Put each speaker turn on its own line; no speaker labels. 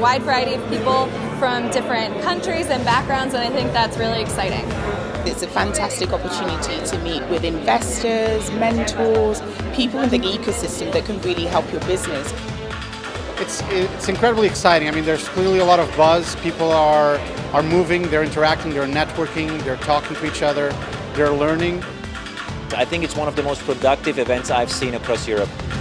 wide variety of people from different countries and backgrounds, and I think that's really exciting.
It's a fantastic opportunity to meet with investors, mentors, people in the ecosystem that can really help your business.
It's incredibly exciting. I mean, there's clearly a lot of buzz. People are moving, they're interacting, they're networking, they're talking to each other, they're learning.
I think it's one of the most productive events I've seen across Europe.